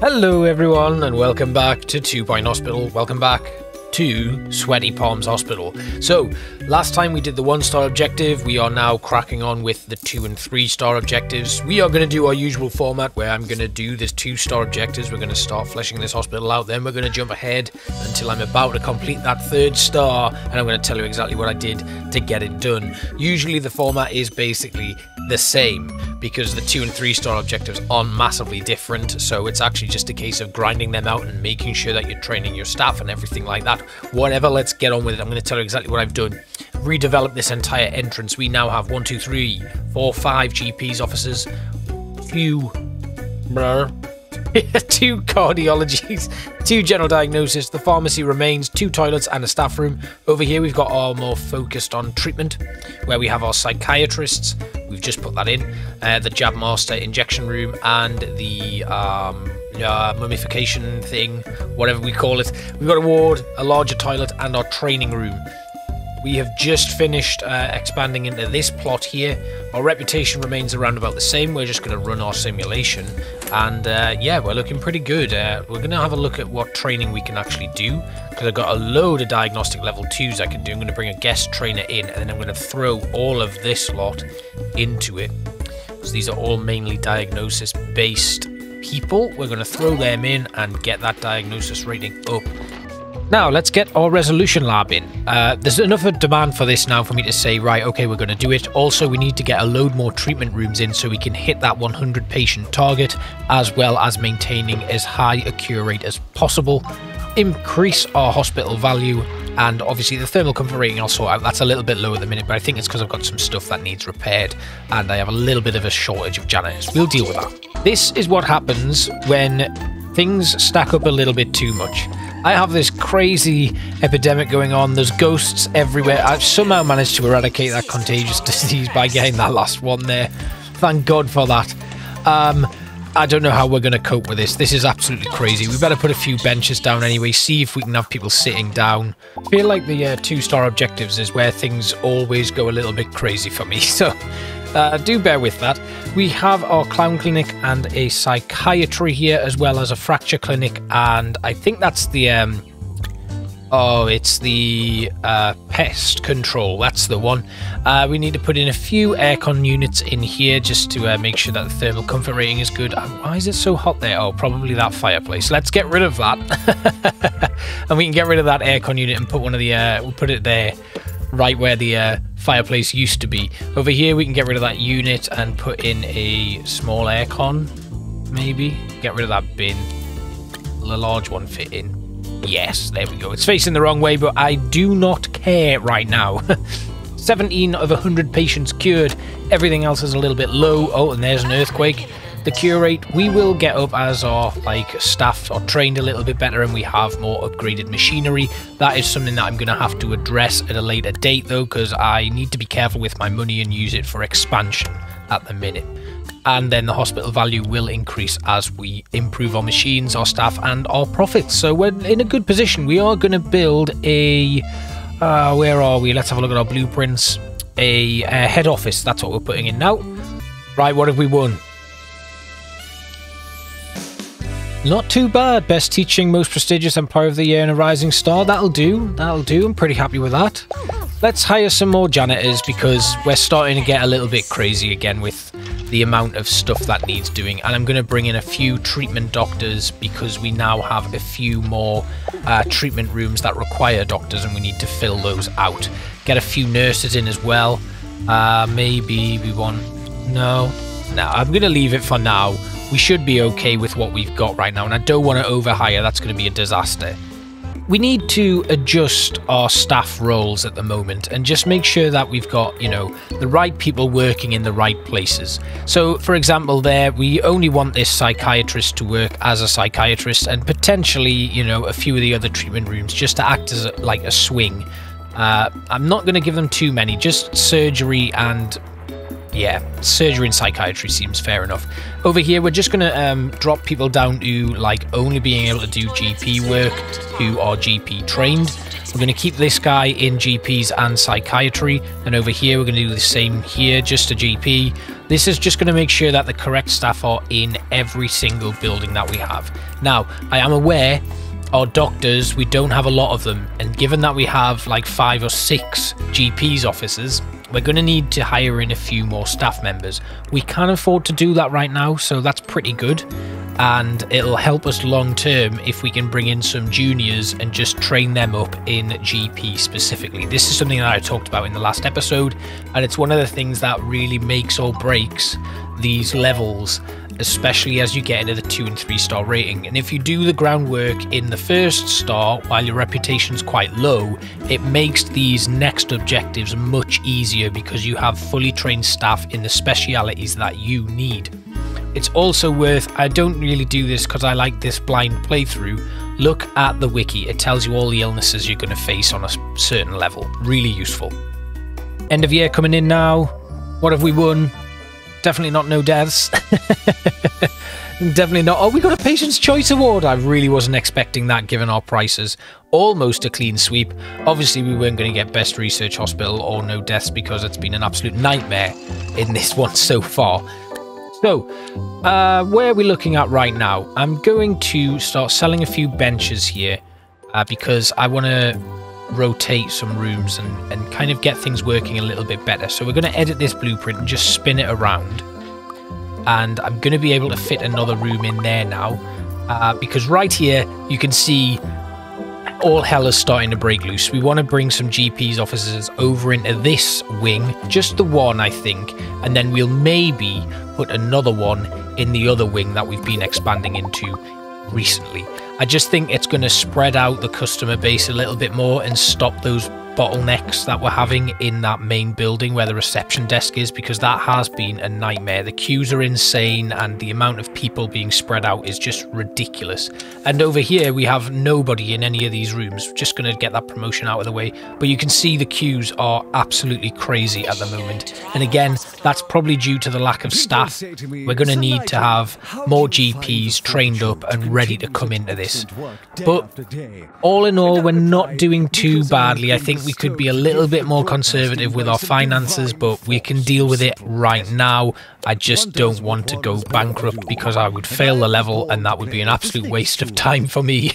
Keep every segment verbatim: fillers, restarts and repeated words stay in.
Hello everyone and welcome back to Two Point Hospital. Welcome back to Sweaty Palms Hospital. So, last time we did the one star objective, we are now cracking on with the two and three star objectives. We are going to do our usual format where I'm going to do this two star objectives. We're going to start fleshing this hospital out, then we're going to jump ahead until I'm about to complete that third star, and I'm going to tell you exactly what I did to get it done. Usually the format is basically the same because the two and three star objectives aren't massively different, so it's actually just a case of grinding them out and making sure that you're training your staff and everything like that. Whatever, let's get on with it. I'm going to tell you exactly what I've done. Redevelop this entire entrance. We now have one, two, three, four, five G Ps officers, few, brr, two cardiologies, two general diagnosis, the pharmacy remains, two toilets and a staff room. Over here we've got our more focused on treatment, where we have our psychiatrists. We've just put that in. Uh, the jab master injection room and the um, uh, mummification thing, whatever we call it. We've got a ward, a larger toilet and our training room. We have just finished uh, expanding into this plot here. Our reputation remains around about the same. We're just going to run our simulation. And uh, yeah, we're looking pretty good. Uh, we're going to have a look at what training we can actually do, because I've got a load of diagnostic level twos I can do. I'm going to bring a guest trainer in, and then I'm going to throw all of this lot into it. So these are all mainly diagnosis-based people. We're going to throw them in and get that diagnosis rating up. Now, let's get our resolution lab in. Uh, there's enough of demand for this now for me to say, right, okay, we're going to do it. Also, we need to get a load more treatment rooms in so we can hit that one hundred patient target, as well as maintaining as high a cure rate as possible, increase our hospital value, and obviously the thermal comfort rating I'll sort out. That's a little bit low at the minute, but I think it's because I've got some stuff that needs repaired, and I have a little bit of a shortage of janitors. We'll deal with that. This is what happens when things stack up a little bit too much. I have this crazy epidemic going on. There's ghosts everywhere. I've somehow managed to eradicate that contagious disease by getting that last one there. Thank God for that. Um, I don't know how we're going to cope with this. This is absolutely crazy. We better put a few benches down anyway, see if we can have people sitting down. I feel like the uh, two-star objectives is where things always go a little bit crazy for me, so uh, do bear with that. We have our clown clinic and a psychiatry here, as well as a fracture clinic, and I think that's the... Um, oh, it's the uh, pest control. That's the one. Uh, we need to put in a few aircon units in here just to uh, make sure that the thermal comfort rating is good. And why is it so hot there? Oh, probably that fireplace. Let's get rid of that. And we can get rid of that aircon unit and put one of the... Uh, we'll put it there, right where the uh, fireplace used to be. Over here, we can get rid of that unit and put in a small aircon, maybe. Get rid of that bin. The large one fit in. Yes, there we go. It's facing the wrong way, but I do not care right now. seventeen of one hundred patients cured. Everything else is a little bit low. Oh, and there's an earthquake. The cure rate, we will get up as our like staff are trained a little bit better and we have more upgraded machinery. That is something that I'm going to have to address at a later date, though, because I need to be careful with my money and use it for expansion at the minute. And then the hospital value will increase as we improve our machines, our staff, and our profits. So we're in a good position. We are going to build a... Uh, where are we? Let's have a look at our blueprints. A, a head office. That's what we're putting in now. Right, what have we won? Not too bad. Best teaching, most prestigious employer of the year and a rising star. That'll do. That'll do. I'm pretty happy with that. Let's hire some more janitors because we're starting to get a little bit crazy again with the amount of stuff that needs doing. And I'm going to bring in a few treatment doctors because we now have a few more uh, treatment rooms that require doctors and we need to fill those out. Get a few nurses in as well. Uh, maybe we want... No. No, I'm going to leave it for now. We should be okay with what we've got right now. And I don't want to overhire. That's going to be a disaster. We need to adjust our staff roles at the moment and just make sure that we've got, you know, the right people working in the right places. So, for example, there, we only want this psychiatrist to work as a psychiatrist and potentially, you know, a few of the other treatment rooms just to act as a, like a swing. Uh, I'm not going to give them too many, just surgery and... Yeah, surgery and psychiatry seems fair enough. Over here, we're just going to um, drop people down to, like, only being able to do G P work, who are G P trained. We're going to keep this guy in G Ps and psychiatry, and over here we're going to do the same here, just a G P. This is just going to make sure that the correct staff are in every single building that we have. Now, I am aware our doctors, we don't have a lot of them, and given that we have like five or six G Ps officers, we're going to need to hire in a few more staff members. We can afford to do that right now, so that's pretty good. And it'll help us long term if we can bring in some juniors and just train them up in G P specifically. This is something that I talked about in the last episode, and it's one of the things that really makes or breaks these levels, especially as you get into the two and three star rating. And if you do the groundwork in the first star while your reputation's quite low, it makes these next objectives much easier because you have fully trained staff in the specialities that you need. It's also worth, I don't really do this because I like this blind playthrough, look at the wiki. It tells you all the illnesses you're going to face on a certain level. Really useful. End of year coming in now. What have we won? Definitely not no deaths. Definitely not. Oh, we got a Patient's Choice Award. I really wasn't expecting that given our prices. Almost a clean sweep. Obviously, we weren't going to get Best Research Hospital or no deaths because it's been an absolute nightmare in this one so far. So, uh, where are we looking at right now? I'm going to start selling a few benches here uh, because I want to rotate some rooms and, and kind of get things working a little bit better. So we're going to edit this blueprint and just spin it around. And I'm going to be able to fit another room in there now uh, because right here you can see all hell is starting to break loose. We want to bring some G Ps officers over into this wing, just the one I think, and then we'll maybe put another one in the other wing that we've been expanding into recently. I just think it's going to spread out the customer base a little bit more and stop those bottlenecks that we're having in that main building where the reception desk is, because that has been a nightmare. The queues are insane and the amount of people being spread out is just ridiculous. And over here we have nobody in any of these rooms. Just going to get that promotion out of the way, but you can see the queues are absolutely crazy at the moment, and again that's probably due to the lack of staff. We're going to need to have more G Ps trained up and ready to come into this, but all in all we're not doing too badly. I think we could be a little bit more conservative with our finances, but we can deal with it right now. I just don't want to go bankrupt because I would fail the level and that would be an absolute waste of time for me.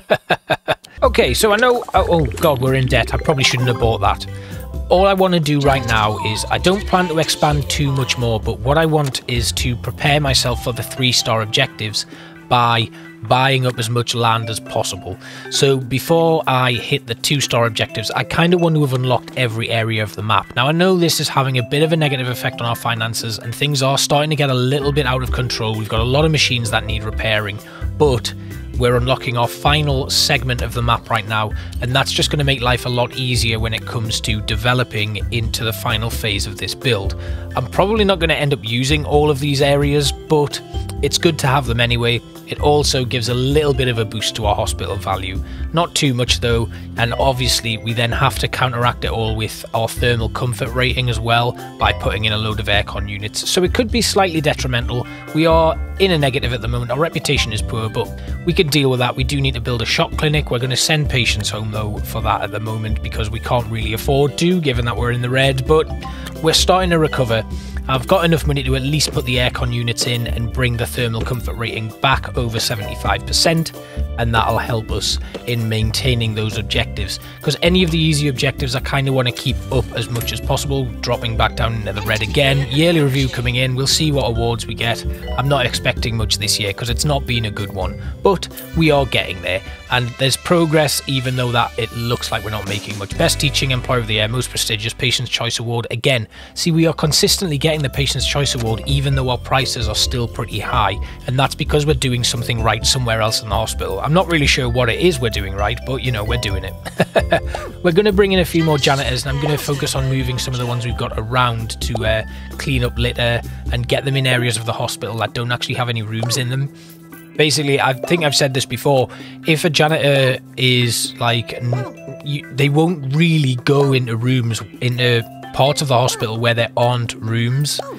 Okay, so I know, oh, oh god, we're in debt. I probably shouldn't have bought that. All I want to do right now is, I don't plan to expand too much more, but what I want is to prepare myself for the three star objectives by buying up as much land as possible. So before I hit the two star objectives, I kind of want to have unlocked every area of the map. Now I know this is having a bit of a negative effect on our finances and things are starting to get a little bit out of control. We've got a lot of machines that need repairing, but we're unlocking our final segment of the map right now, and that's just going to make life a lot easier when it comes to developing into the final phase of this build. I'm probably not going to end up using all of these areas, but it's good to have them anyway. It also gives a little bit of a boost to our hospital value. Not too much though, and obviously we then have to counteract it all with our thermal comfort rating as well by putting in a load of aircon units. So it could be slightly detrimental. We are in a negative at the moment. Our reputation is poor, but we could deal with that. We do need to build a shock clinic. We're going to send patients home though for that at the moment because we can't really afford to, given that we're in the red, but we're starting to recover. I've got enough money to at least put the aircon units in and bring the thermal comfort rating back over seventy-five percent, and that'll help us in maintaining those objectives, because any of the easy objectives I kind of want to keep up as much as possible. Dropping back down into the red again. Yearly review coming in. We'll see what awards we get. I'm not expecting much this year because it's not been a good one, but we are getting there and there's progress, even though that it looks like we're not making much. Best Teaching Employer of the Year, most prestigious Patient's Choice Award. Again, see, we are consistently getting the Patient's Choice Award even though our prices are still pretty high, and that's because we're doing something right somewhere else in the hospital. I'm not really sure what it is we're doing right, but you know, we're doing it. We're going to bring in a few more janitors, and I'm going to focus on moving some of the ones we've got around to uh, clean up litter and get them in areas of the hospital that don't actually have any rooms in them. Basically, I think I've said this before, if a janitor is like, you, they won't really go into rooms, into parts of the hospital where there aren't rooms.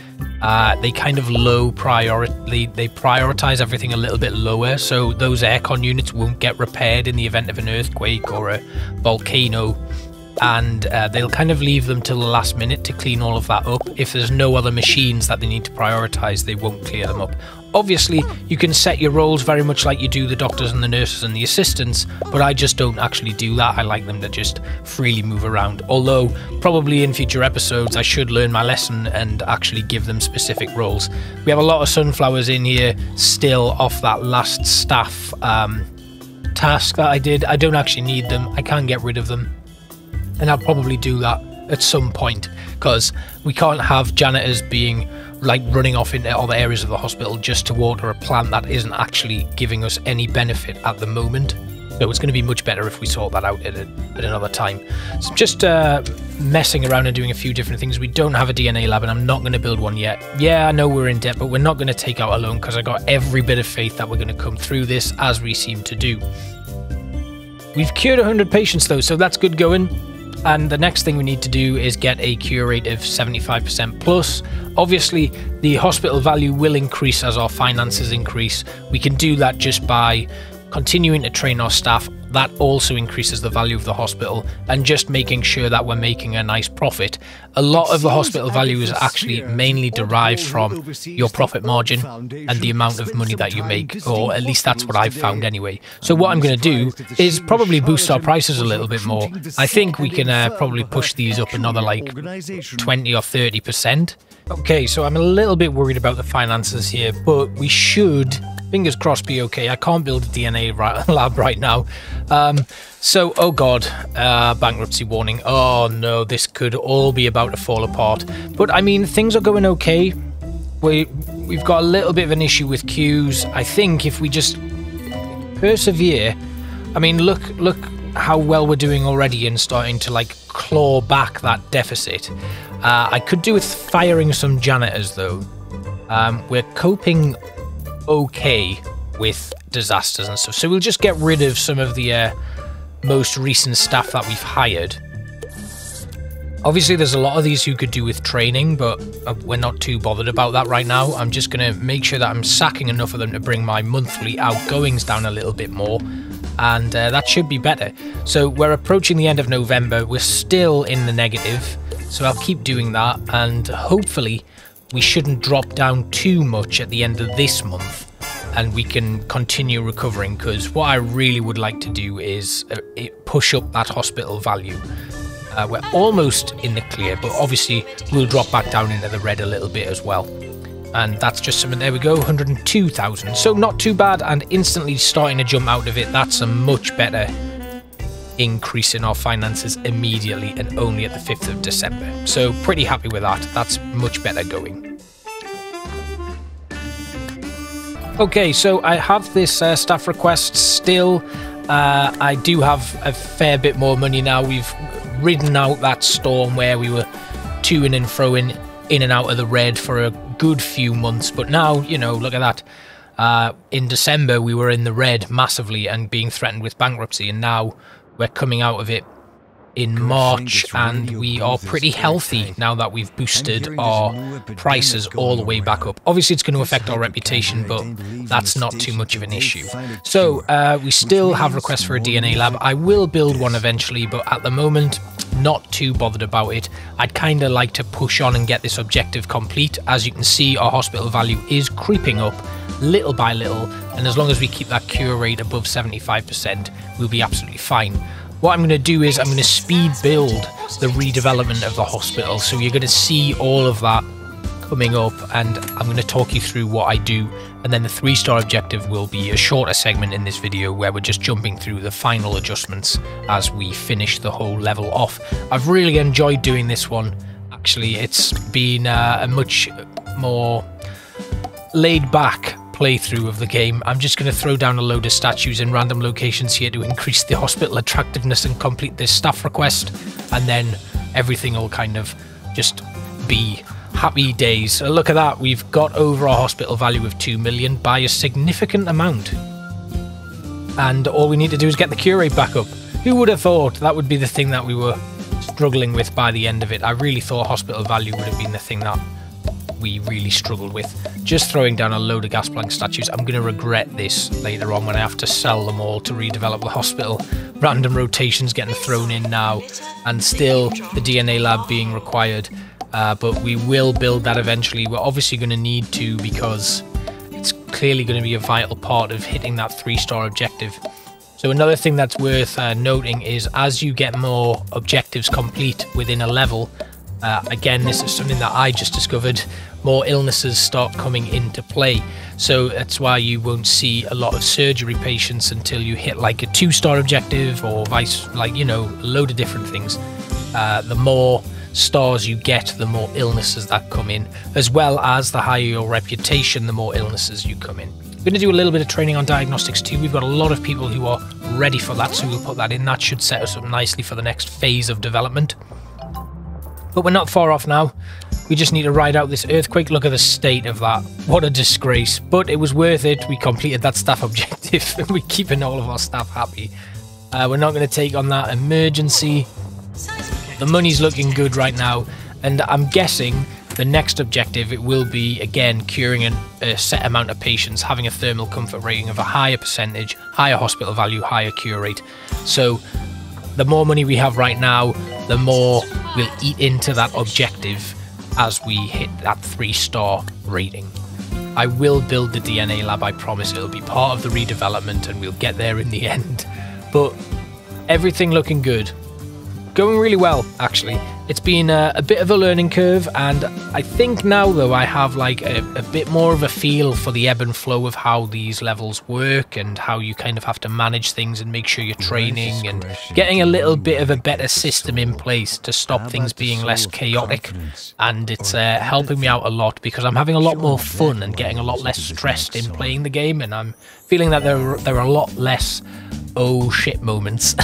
Uh, they kind of low priority, they prioritize everything a little bit lower, so those aircon units won't get repaired in the event of an earthquake or a volcano, and uh, they'll kind of leave them till the last minute to clean all of that up. If there's no other machines that they need to prioritize, they won't clear them up. Obviously, you can set your roles very much like you do the doctors and the nurses and the assistants, but I just don't actually do that. I like them to just freely move around. Although, probably in future episodes, I should learn my lesson and actually give them specific roles. We have a lot of sunflowers in here still off that last staff um, task that I did. I don't actually need them. I can get rid of them. And I'll probably do that at some point, because we can't have janitors being like running off into other areas of the hospital just to water a plant that isn't actually giving us any benefit at the moment. So it's going to be much better if we sort that out at, a, at another time. So just uh, messing around and doing a few different things. We don't have a D N A lab, and I'm not going to build one yet. Yeah, I know we're in debt, but we're not going to take out a loan, because I got every bit of faith that we're going to come through this, as we seem to do. We've cured one hundred patients though, so that's good going. And the next thing we need to do is get a cure rate of seventy-five percent plus. Obviously, the hospital value will increase as our finances increase. We can do that just by continuing to train our staff. That also increases the value of the hospital, and just making sure that we're making a nice profit. A lot of the hospital value is actually mainly derived from your profit margin and the amount of money that you make, or at least that's what I've found anyway. So what I'm going to do is probably boost our prices a little bit more. I think we can uh, probably push these up another like twenty or thirty percent. Okay, so I'm a little bit worried about the finances here, but we should, fingers crossed, be okay. I can't build a D N A lab right now. Um, so, oh god, uh, bankruptcy warning. Oh no, this could all be about to fall apart. But I mean, things are going okay. We, we've got a little bit of an issue with queues. I think if we just persevere, I mean, look, look how well we're doing already in starting to like claw back that deficit. Uh, I could do with firing some janitors though. Um, we're coping okay with disasters and stuff, so we'll just get rid of some of the uh, most recent staff that we've hired. Obviously there's a lot of these who could do with training, but uh, we're not too bothered about that right now. I'm just going to make sure that I'm sacking enough of them to bring my monthly outgoings down a little bit more, and uh, that should be better. So we're approaching the end of November. We're still in the negative, so I'll keep doing that, and hopefully we shouldn't drop down too much at the end of this month, and we can continue recovering, because what I really would like to do is uh, push up that hospital value. Uh, we're almost in the clear, but obviously we'll drop back down into the red a little bit as well. And that's just something, there we go, one hundred two thousand. So not too bad, and instantly starting to jump out of it. That's a much better increase in our finances immediately, and only at the fifth of December. So pretty happy with that. That's much better going. Okay, so I have this uh, staff request still. Uh, I do have a fair bit more money now. We've ridden out that storm where we were to-ing and fro-ing in and out of the red for a good few months. But now, you know, look at that. Uh, in December, we were in the red massively and being threatened with bankruptcy. And now we're coming out of it in March, and we are pretty healthy now that we've boosted our prices all the way back up. Obviously it's going to affect our reputation, but that's not too much of an issue. So uh, we still have requests for a D N A lab. I will build one eventually, but at the moment not too bothered about it. I'd kind of like to push on and get this objective complete. As you can see, our hospital value is creeping up little by little, and as long as we keep that cure rate above seventy-five percent, we'll be absolutely fine. What I'm going to do is I'm going to speed build the redevelopment of the hospital, so you're going to see all of that coming up, and I'm going to talk you through what I do, and then the three star objective will be a shorter segment in this video where we're just jumping through the final adjustments as we finish the whole level off. I've really enjoyed doing this one. Actually, it's been uh, a much more laid back playthrough of the game. I'm just going to throw down a load of statues in random locations here to increase the hospital attractiveness and complete this staff request, and then everything will kind of just be happy days. So look at that, we've got over our hospital value of two million by a significant amount, and all we need to do is get the cure rate back up. Who would have thought that would be the thing that we were struggling with by the end of it? I really thought hospital value would have been the thing that we really struggled with. Just throwing down a load of Gasplunk statues. I'm going to regret this later on when I have to sell them all to redevelop the hospital. Random rotations getting thrown in now, and still the D N A lab being required. Uh, but we will build that eventually. We're obviously going to need to, because it's clearly going to be a vital part of hitting that three-star objective. So another thing that's worth uh, noting is as you get more objectives complete within a level, uh, again, this is something that I just discovered, more illnesses start coming into play. So that's why you won't see a lot of surgery patients until you hit like a two-star objective, or vice, like, you know, a load of different things. Uh, the more stars you get, the more illnesses that come in, as well as the higher your reputation, the more illnesses you come in. We're going to do a little bit of training on diagnostics too. We've got a lot of people who are ready for that, so we'll put that in. That should set us up nicely for the next phase of development. But we're not far off now. We just need to ride out this earthquake. Look at the state of that. What a disgrace. But it was worth it. We completed that staff objective. We're keeping all of our staff happy. Uh, we're not going to take on that emergency. The money's looking good right now, and I'm guessing the next objective, it will be, again, curing an, a set amount of patients, having a thermal comfort rating of a higher percentage, higher hospital value, higher cure rate. So the more money we have right now, the more we'll eat into that objective as we hit that three-star rating. I will build the D N A lab, I promise. It'll be part of the redevelopment, and we'll get there in the end. But everything looking good. Going really well, actually. It's been a, a bit of a learning curve, and I think now, though, I have like a, a bit more of a feel for the ebb and flow of how these levels work and how you kind of have to manage things and make sure you're training and getting a little bit of a better system in place to stop things being less chaotic. And it's uh, helping me out a lot because I'm having a lot more fun and getting a lot less stressed in playing the game, and I'm feeling that there, there are a lot less oh shit moments.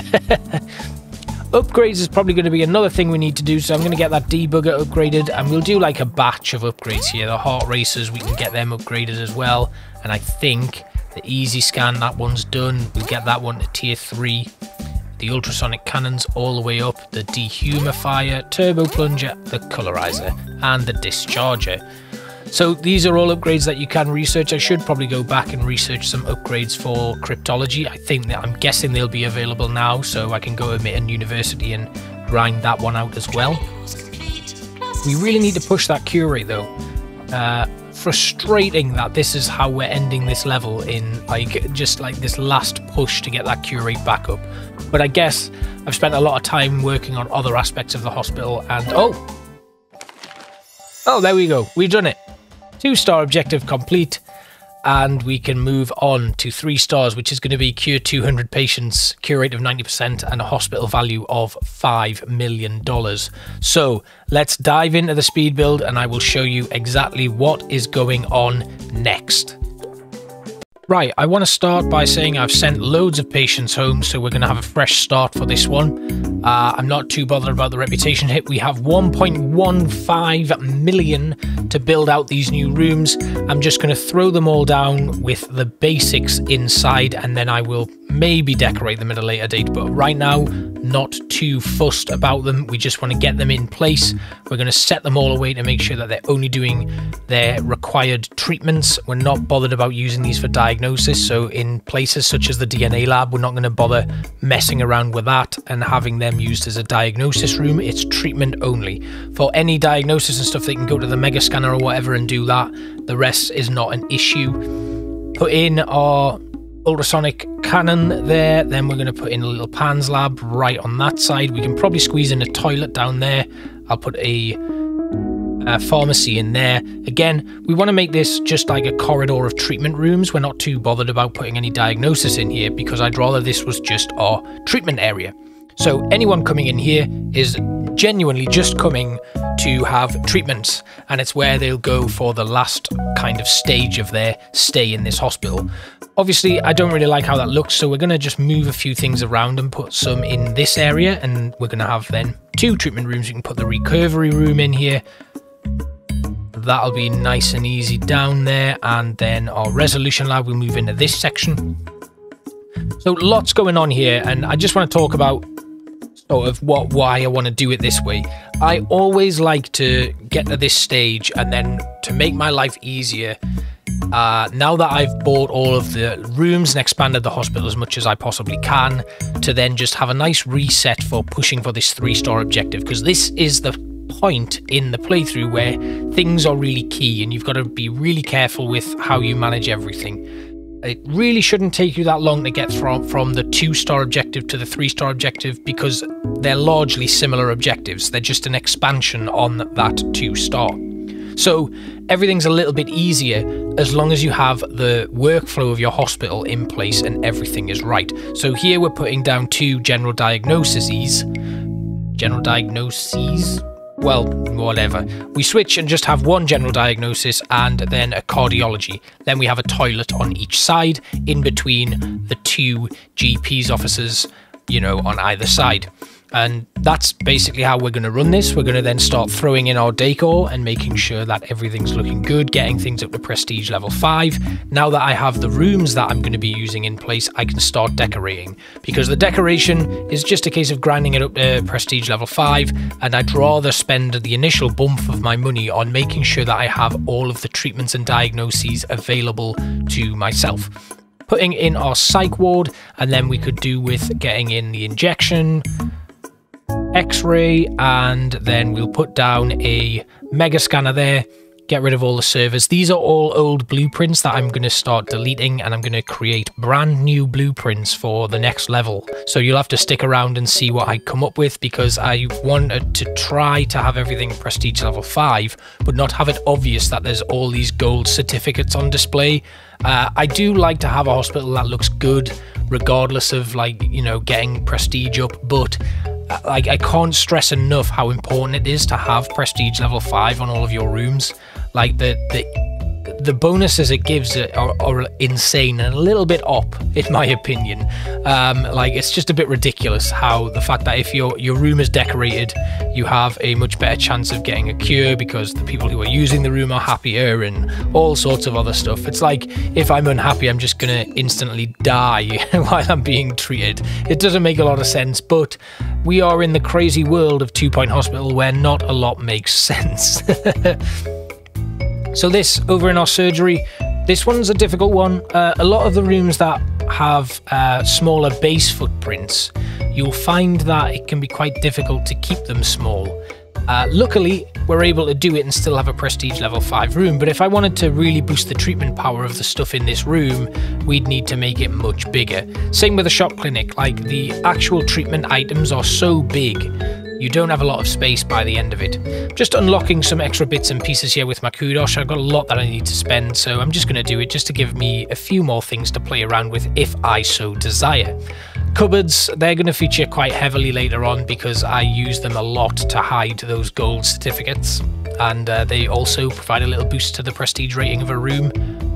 Upgrades is probably going to be another thing we need to do, so I'm going to get that debugger upgraded, and we'll do like a batch of upgrades here. The heart racers, we can get them upgraded as well, and I think the easy scan, that one's done. We'll get that one to tier three. The ultrasonic cannons all the way up, the dehumifier, turbo plunger, the colorizer, and the discharger. So these are all upgrades that you can research. I should probably go back and research some upgrades for cryptology. I think that I'm guessing they'll be available now, so I can go to Mitten University and grind that one out as well. We really need to push that cure rate though. Uh, frustrating that this is how we're ending this level, in like just like this last push to get that cure rate back up. But I guess I've spent a lot of time working on other aspects of the hospital, and oh, oh, there we go. We've done it. Two-star objective complete, and we can move on to three stars, which is going to be cure two hundred patients, cure rate of ninety percent, and a hospital value of five million dollars. So let's dive into the speed build, and I will show you exactly what is going on next. Right, I want to start by saying I've sent loads of patients home, so we're going to have a fresh start for this one. Uh, I'm not too bothered about the reputation hit. We have one point one five million to build out these new rooms. I'm just going to throw them all down with the basics inside, and then I will maybe decorate them at a later date. But right now, not too fussed about them. We just want to get them in place. We're going to set them all away to make sure that they're only doing their required treatments. We're not bothered about using these for diagnosis. So in places such as the D N A lab, we're not going to bother messing around with that and having them used as a diagnosis room. It's treatment only. For any diagnosis and stuff, they can go to the mega scanner or whatever and do that. The rest is not an issue. Put in our ultrasonic cannon there, then we're going to put in a little PANS lab right on that side. We can probably squeeze in a toilet down there. I'll put a, a pharmacy in there. Again, we want to make this just like a corridor of treatment rooms. We're not too bothered about putting any diagnosis in here because I'd rather this was just our treatment area. So anyone coming in here is genuinely just coming to have treatments, and it's where they'll go for the last kind of stage of their stay in this hospital. Obviously, I don't really like how that looks, so we're going to just move a few things around and put some in this area, and we're going to have then two treatment rooms. You can put the recovery room in here. That'll be nice and easy down there, and then our resolution lab will move into this section. So lots going on here, and I just want to talk about sort of what why I want to do it this way. I always like to get to this stage and then to make my life easier. Uh, now that I've bought all of the rooms and expanded the hospital as much as I possibly can, to then just have a nice reset for pushing for this three-star objective, because this is the point in the playthrough where things are really key and you've got to be really careful with how you manage everything. It really shouldn't take you that long to get from, from the two-star objective to the three-star objective, because they're largely similar objectives. They're just an expansion on that two-star. So everything's a little bit easier as long as you have the workflow of your hospital in place and everything is right. So here we're putting down two general diagnoses. General diagnoses? Well, whatever. We switch and just have one general diagnosis and then a cardiology. Then we have a toilet on each side, in between the two G P's offices, you know, on either side. And that's basically how we're going to run this. We're going to then start throwing in our decor and making sure that everything's looking good, getting things up to prestige level five. Now that I have the rooms that I'm going to be using in place, I can start decorating, because the decoration is just a case of grinding it up to prestige level five, and I'd rather spend the initial bump of my money on making sure that I have all of the treatments and diagnoses available to myself. Putting in our psych ward, and then we could do with getting in the injection, X-ray, and then we'll put down a mega scanner there, get rid of all the servers. These are all old blueprints that I'm going to start deleting, and I'm going to create brand new blueprints for the next level. So you'll have to stick around and see what I come up with, because I wanted to try to have everything prestige level five, but not have it obvious that there's all these gold certificates on display. Uh, I do like to have a hospital that looks good, regardless of, like, you know, getting prestige up, but Like, I can't stress enough how important it is to have prestige level five on all of your rooms. Like, the the the bonuses it gives are, are insane and a little bit up, in my opinion. Um, like, it's just a bit ridiculous how the fact that if your your room is decorated, you have a much better chance of getting a cure because the people who are using the room are happier and all sorts of other stuff. It's like, if I'm unhappy, I'm just gonna instantly die while I'm being treated. It doesn't make a lot of sense, but we are in the crazy world of Two Point Hospital where not a lot makes sense. So this, over in our surgery, this one's a difficult one. Uh, a lot of the rooms that have uh, smaller base footprints, you'll find that it can be quite difficult to keep them small. Uh, luckily, we're able to do it and still have a prestige level five room, but if I wanted to really boost the treatment power of the stuff in this room, we'd need to make it much bigger. Same with the shop clinic. Like, the actual treatment items are so big, you don't have a lot of space by the end of it. Just unlocking some extra bits and pieces here with my kudos. I've got a lot that I need to spend, so I'm just going to do it just to give me a few more things to play around with if I so desire. Cupboards, they're going to feature quite heavily later on because I use them a lot to hide those gold certificates, and uh, they also provide a little boost to the prestige rating of a room.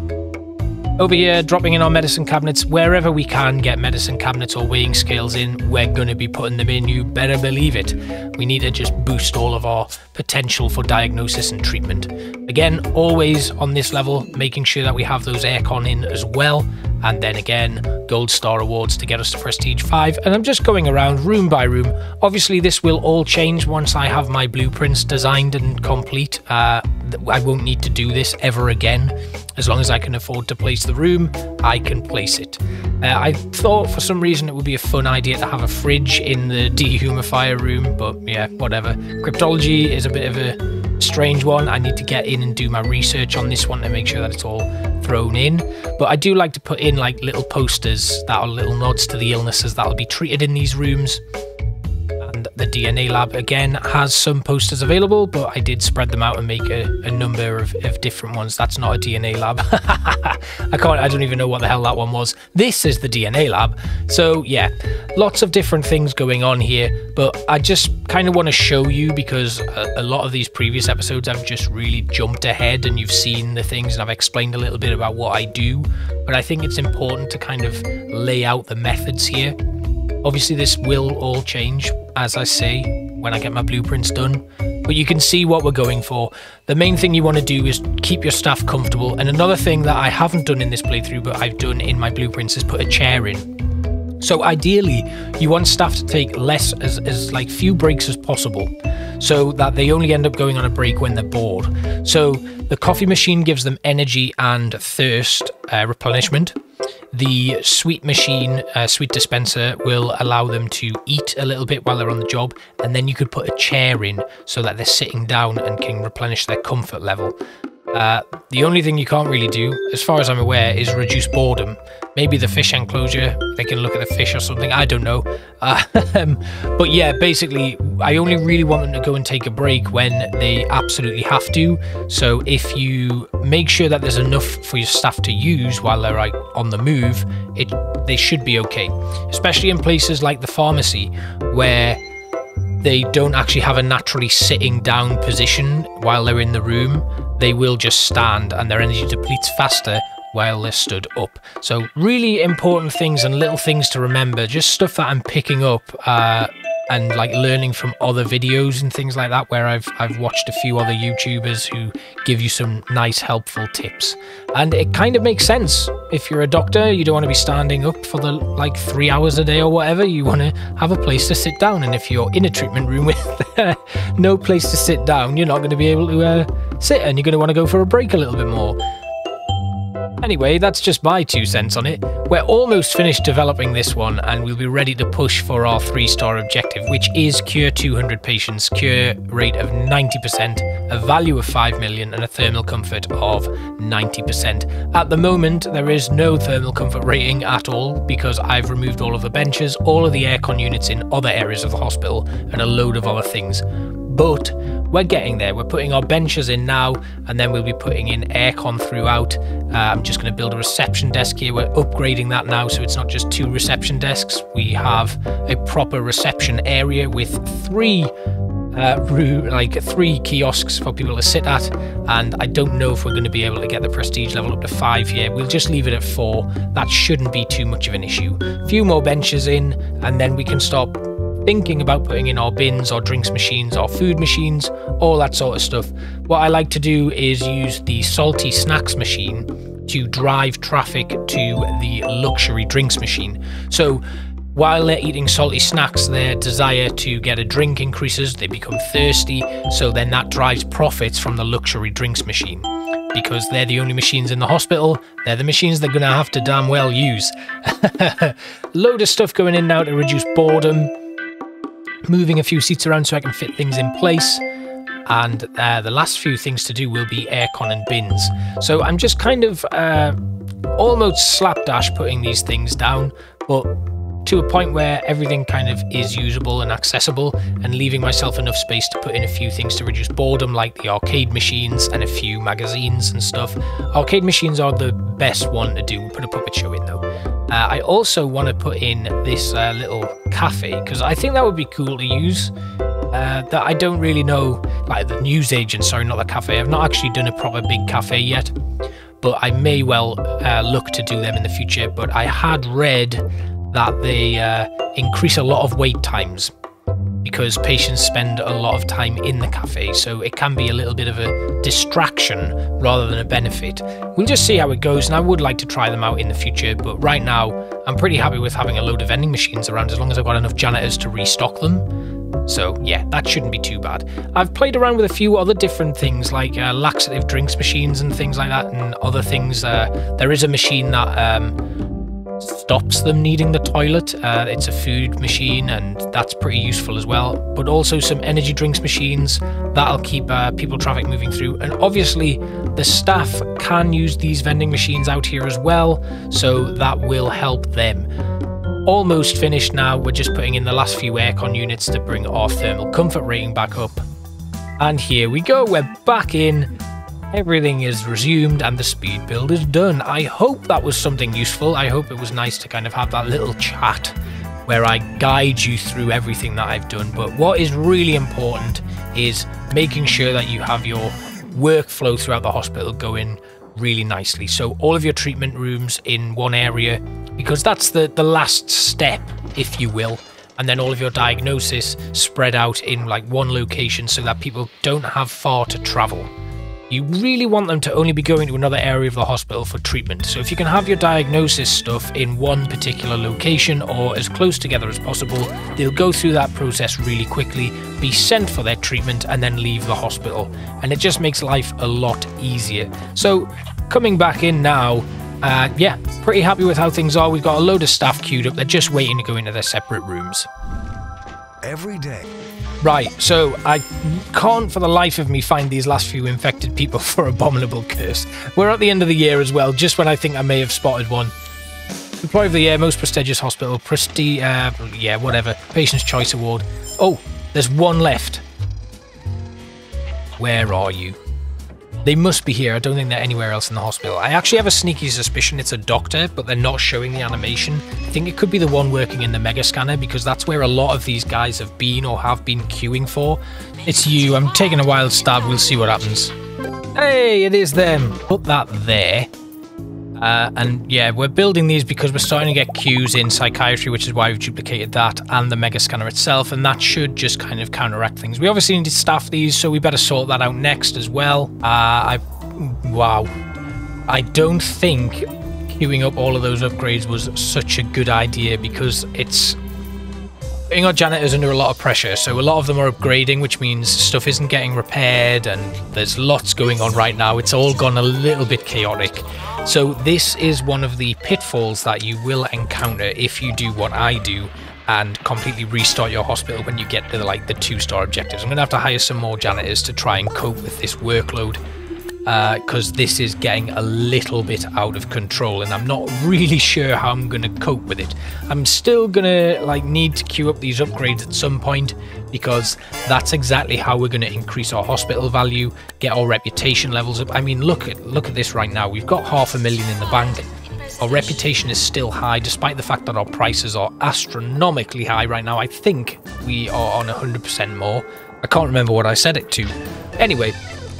Over here, dropping in our medicine cabinets. Wherever we can get medicine cabinets or weighing scales in, we're going to be putting them in, you better believe it. We need to just boost all of our potential for diagnosis and treatment. Again, always on this level, making sure that we have those aircon in as well. And then again, gold star awards to get us to prestige five. And I'm just going around room by room. Obviously, this will all change once I have my blueprints designed and complete. Uh, I won't need to do this ever again. As long as I can afford to place the room, I can place it. Uh, I thought for some reason it would be a fun idea to have a fridge in the dehumidifier room, but yeah, whatever. Cryptology is a bit of a strange one. I need to get in and do my research on this one to make sure that it's all thrown in. But I do like to put in like little posters that are little nods to the illnesses that will be treated in these rooms. And the D N A lab again has some posters available, but I did spread them out and make a, a number of, of different ones. That's not a D N A lab. I can't, I don't even know what the hell that one was. This is the D N A lab. So yeah, lots of different things going on here, but I just kind of want to show you because a, a lot of these previous episodes I've just really jumped ahead and you've seen the things and I've explained a little bit about what I do, but I think it's important to kind of lay out the methods here. Obviously this will all change, as I say, when I get my blueprints done, but you can see what we're going for. The main thing you want to do is keep your staff comfortable, and another thing that I haven't done in this playthrough but I've done in my blueprints is put a chair in. So ideally, you want staff to take less, as, as like few breaks as possible, so that they only end up going on a break when they're bored. So the coffee machine gives them energy and thirst uh, replenishment. The sweet machine, uh, sweet dispenser, will allow them to eat a little bit while they're on the job, and then you could put a chair in so that they're sitting down and can replenish their comfort level. Uh, the only thing you can't really do, as far as I'm aware, is reduce boredom. Maybe the fish enclosure, they can look at the fish or something, I don't know. Uh, but yeah, basically, I only really want them to go and take a break when they absolutely have to. So if you make sure that there's enough for your staff to use while they're like on the move, it they should be okay. Especially in places like the pharmacy, where they don't actually have a naturally sitting down position while they're in the room. They will just stand and their energy depletes faster while they're stood up. So really important things and little things to remember, just stuff that I'm picking up uh, and like learning from other videos and things like that, where I've, I've watched a few other YouTubers who give you some nice helpful tips. And it kind of makes sense. If you're a doctor, you don't want to be standing up for the like three hours a day or whatever. You want to have a place to sit down. And if you're in a treatment room with no place to sit down, you're not going to be able to uh, sit, and you're going to want to go for a break a little bit more. Anyway, that's just my two cents on it. We're almost finished developing this one, and we'll be ready to push for our three star objective, which is cure two hundred patients, cure rate of ninety percent, a value of five million, and a thermal comfort of ninety percent. At the moment, there is no thermal comfort rating at all, because I've removed all of the benches, all of the aircon units in other areas of the hospital, and a load of other things. But we're getting there. We're putting our benches in now, and then we'll be putting in aircon throughout. Uh, I'm just going to build a reception desk here. We're upgrading that now, so it's not just two reception desks. We have a proper reception area with three uh, like three kiosks for people to sit at, and I don't know if we're going to be able to get the prestige level up to five here. We'll just leave it at four. That shouldn't be too much of an issue. A few more benches in, and then we can stop thinking about putting in our bins or drinks machines or food machines, all that sort of stuff. What I like to do is use the salty snacks machine to drive traffic to the luxury drinks machine. So while they're eating salty snacks, their desire to get a drink increases, they become thirsty, so then that drives profits from the luxury drinks machine. Because they're the only machines in the hospital, they're the machines they're going to have to damn well use. Load of stuff going in now to reduce boredom. Moving a few seats around so I can fit things in place, and uh, the last few things to do will be aircon and bins. So I'm just kind of uh, almost slapdash putting these things down, but to a point where everything kind of is usable and accessible, and leaving myself enough space to put in a few things to reduce boredom, like the arcade machines and a few magazines and stuff. Arcade machines are the best one to do. We'll put a puppet show in though. Uh, I also want to put in this uh, little cafe, because I think that would be cool to use. Uh, that I don't really know, like the newsagent, sorry, not the cafe. I've not actually done a proper big cafe yet, but I may well uh, look to do them in the future. But I had read that they uh, increase a lot of wait times, because patients spend a lot of time in the cafe, so it can be a little bit of a distraction rather than a benefit. We'll just see how it goes, and I would like to try them out in the future, but right now I'm pretty happy with having a load of vending machines around, as long as I've got enough janitors to restock them. So yeah, that shouldn't be too bad. I've played around with a few other different things, like uh, laxative drinks machines and things like that, and other things. Uh, there is a machine that um, stops them needing the toilet. Uh, it's a food machine, and that's pretty useful as well. But also some energy drinks machines that'll keep uh, people traffic moving through. And obviously the staff can use these vending machines out here as well, so that will help them. Almost finished now. We're just putting in the last few aircon units to bring our thermal comfort rating back up. And here we go, we're back in. Everything is resumed and the speed build is done. I hope that was something useful. I hope it was nice to kind of have that little chat where I guide you through everything that I've done. But what is really important is making sure that you have your workflow throughout the hospital going really nicely. So all of your treatment rooms in one area, because that's the, the last step, if you will. And then all of your diagnosis spread out in like one location so that people don't have far to travel. you really want them to only be going to another area of the hospital for treatment. So if you can have your diagnosis stuff in one particular location or as close together as possible, they'll go through that process really quickly, be sent for their treatment, and then leave the hospital. And it just makes life a lot easier. So coming back in now, uh, yeah, pretty happy with how things are. We've got a load of staff queued up. They're just waiting to go into their separate rooms. Every day. Right, so I can't for the life of me find these last few infected people for Abominable Curse. We're at the end of the year as well, just when I think I may have spotted one. Employee of the Year, Most Prestigious Hospital, Prestige, uh, yeah, whatever, Patient's Choice Award. Oh, there's one left. Where are you? They must be here. I don't think they're anywhere else in the hospital. I actually have a sneaky suspicion it's a doctor, but they're not showing the animation. I think it could be the one working in the Mega Scanner, because that's where a lot of these guys have been or have been queuing for. It's you. I'm taking a wild stab. We'll see what happens. Hey, it is them. Put that there. Uh, and yeah, we're building these because we're starting to get queues in psychiatry, which is why we've duplicated that and the Mega Scanner itself, and that should just kind of counteract things. We obviously need to staff these, so we better sort that out next as well. Uh, I, wow. I don't think queuing up all of those upgrades was such a good idea, because it's putting our janitors under a lot of pressure. So a lot of them are upgrading, which means stuff isn't getting repaired, and there's lots going on right now. It's all gone a little bit chaotic. So this is one of the pitfalls that you will encounter if you do what I do and completely restart your hospital when you get to the, like the two-star objectives. I'm going to have to hire some more janitors to try and cope with this workload, because uh, this is getting a little bit out of control, and I'm not really sure how I'm going to cope with it. I'm still going to like need to queue up these upgrades at some point, because that's exactly how we're going to increase our hospital value, get our reputation levels up. I mean, look at look at this right now. We've got half a million in the bank. Our reputation is still high, despite the fact that our prices are astronomically high right now. I think we are on one hundred percent more. I can't remember what I set it to. Anyway,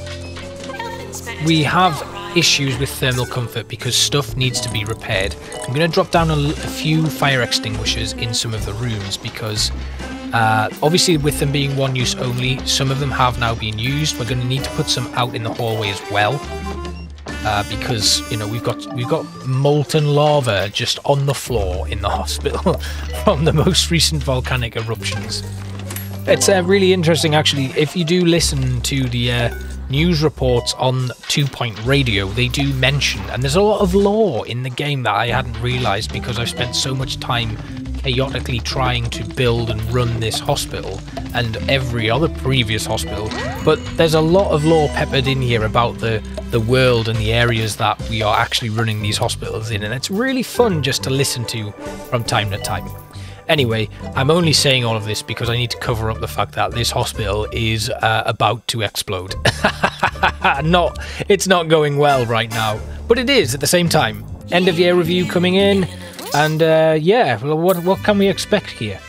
we have issues with thermal comfort because stuff needs to be repaired. I'm going to drop down a, a few fire extinguishers in some of the rooms, because uh, obviously with them being one use only, some of them have now been used. We're going to need to put some out in the hallway as well, uh, because you know we've got we've got molten lava just on the floor in the hospital from the most recent volcanic eruptions. It's uh, really interesting, actually. If you do listen to the uh, news reports on Two Point Radio, they do mention, and there's a lot of lore in the game that I hadn't realised because I've spent so much time chaotically trying to build and run this hospital and every other previous hospital. But there's a lot of lore peppered in here about the the world and the areas that we are actually running these hospitals in, and it's really fun just to listen to from time to time. Anyway, I'm only saying all of this because I need to cover up the fact that this hospital is uh, about to explode. Not, it's not going well right now, but it is at the same time. End of year review coming in, and uh, yeah, well, what what can we expect here?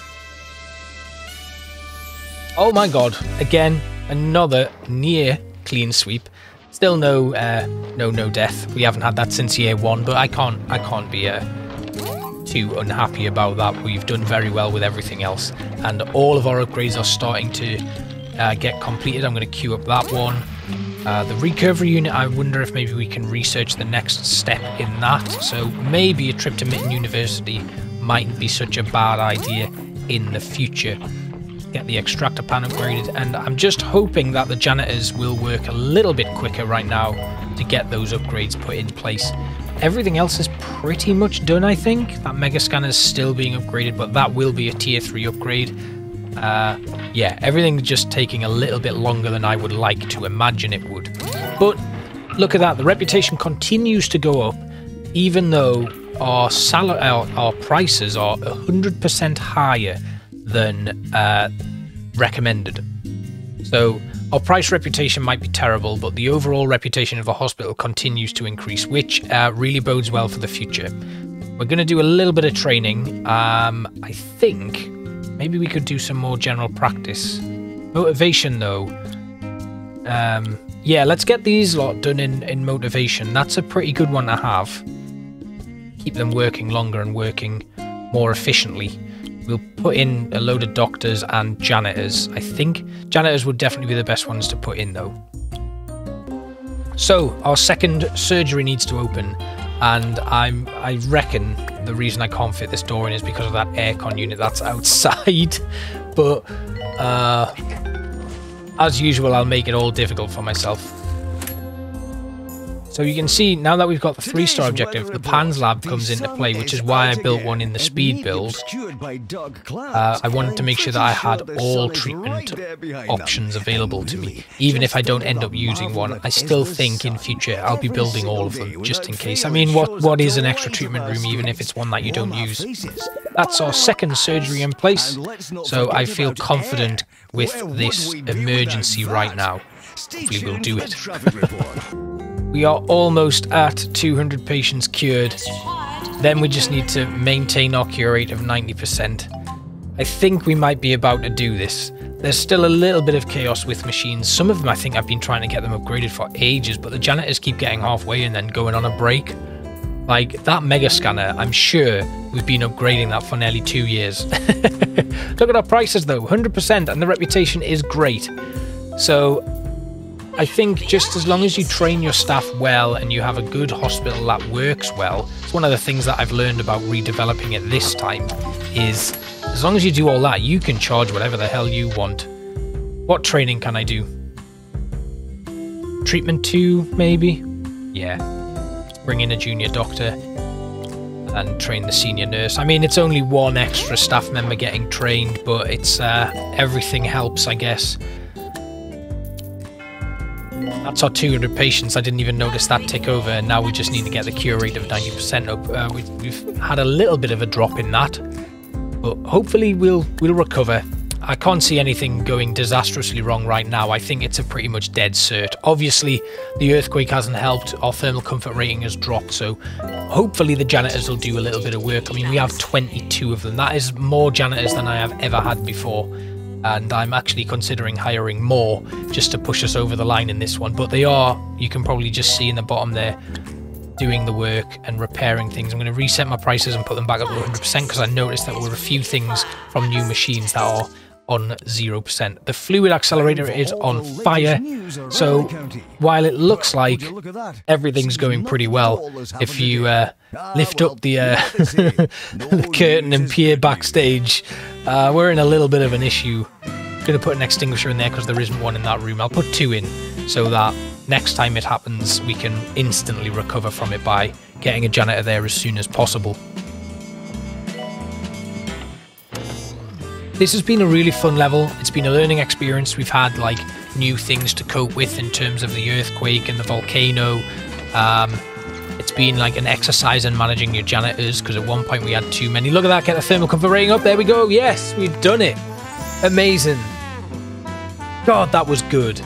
Oh my god! Again, another near clean sweep. Still no uh, no no death. We haven't had that since year one, but I can't I can't be a. Uh, too unhappy about that. We've done very well with everything else, and all of our upgrades are starting to uh, get completed. I'm going to queue up that one. Uh, the recovery unit, I wonder if maybe we can research the next step in that. So maybe a trip to Mitten University mightn't be such a bad idea in the future. Get the extractor pan upgraded, and I'm just hoping that the janitors will work a little bit quicker right now to get those upgrades put in place. Everything else is pretty much done, I think. That Mega Scanner is still being upgraded, but that will be a tier three upgrade. Uh, yeah, everything's just taking a little bit longer than I would like to imagine it would. But look at that, the reputation continues to go up, even though our salary, our, our prices are one hundred percent higher than uh, recommended. So our price reputation might be terrible, but the overall reputation of the hospital continues to increase, which uh, really bodes well for the future. We're going to do a little bit of training. Um, I think maybe we could do some more general practice. Motivation, though. Um, yeah, let's get these lot done in, in motivation. That's a pretty good one to have. Keep them working longer and working more efficiently. We'll put in a load of doctors and janitors. I think janitors would definitely be the best ones to put in, though. So our second surgery needs to open, and I'm I reckon the reason I can't fit this door in is because of that aircon unit that's outside. But uh, as usual, I'll make it all difficult for myself. So you can see, now that we've got the three-star objective, the PANS lab comes into play, which is why I built one in the speed build. Uh, I wanted to make sure that I had all treatment options available to me. Even if I don't end up using one, I still think in future I'll be building all of them, just in case. I mean, what what is an extra treatment room, even if it's one that you don't use? That's our second surgery in place, so I feel confident with this emergency right now. Hopefully we'll do it. We are almost at two hundred patients cured. Then we just need to maintain our cure rate of ninety percent. I think we might be about to do this. There's still a little bit of chaos with machines. Some of them I think I've been trying to get them upgraded for ages, but the janitors keep getting halfway and then going on a break. Like, that mega scanner, I'm sure we've been upgrading that for nearly two years. Look at our prices though, one hundred percent, and the reputation is great. So I think just as long as you train your staff well and you have a good hospital that works well, it's one of the things that I've learned about redeveloping it this time, is as long as you do all that, you can charge whatever the hell you want. What training can I do? Treatment two, maybe? Yeah. Bring in a junior doctor and train the senior nurse. I mean, it's only one extra staff member getting trained, but it's uh, everything helps, I guess. That's our two hundred patients. I didn't even notice that tick over, and now we just need to get the cure rate of ninety percent up. Uh, we've, we've had a little bit of a drop in that, but hopefully we'll we'll recover. I can't see anything going disastrously wrong right now. I think it's a pretty much dead cert. Obviously, the earthquake hasn't helped. Our thermal comfort rating has dropped, so hopefully the janitors will do a little bit of work. I mean, we have twenty-two of them. That is more janitors than I have ever had before. And I'm actually considering hiring more just to push us over the line in this one. But they are, you can probably just see in the bottom there, doing the work and repairing things. I'm going to reset my prices and put them back up to one hundred percent because I noticed that there were a few things from new machines that are on zero percent. The fluid accelerator is on fire, so while it looks like everything's going pretty well, if you uh, lift up the, uh, the curtain and peer backstage, uh, we're in a little bit of an issue. I'm going to put an extinguisher in there because there isn't one in that room. I'll put two in so that next time it happens we can instantly recover from it by getting a janitor there as soon as possible. This has been a really fun level. It's been a learning experience. We've had like new things to cope with in terms of the earthquake and the volcano. Um, it's been like an exercise in managing your janitors because at one point we had too many. Look at that, get the thermal comfort rating up. There we go. Yes, we've done it. Amazing. God, that was good.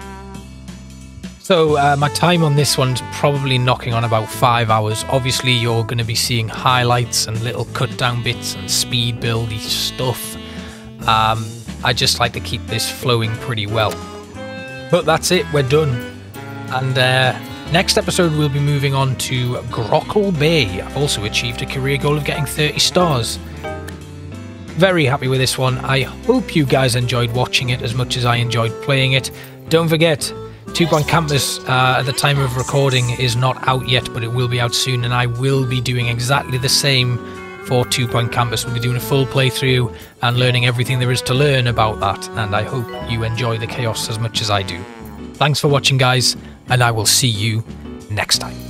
So uh, my time on this one's probably knocking on about five hours. Obviously, you're going to be seeing highlights and little cut down bits and speed buildy stuff. Um, I just like to keep this flowing pretty well. But that's it, we're done. And uh, next episode we'll be moving on to Grockle Bay. I've also achieved a career goal of getting thirty stars. Very happy with this one. I hope you guys enjoyed watching it as much as I enjoyed playing it. Don't forget, Two Point Campus uh, at the time of recording is not out yet, but it will be out soon, and I will be doing exactly the same for Two Point Campus. We'll be doing a full playthrough and learning everything there is to learn about that, and I hope you enjoy the chaos as much as I do. Thanks for watching, guys, and I will see you next time.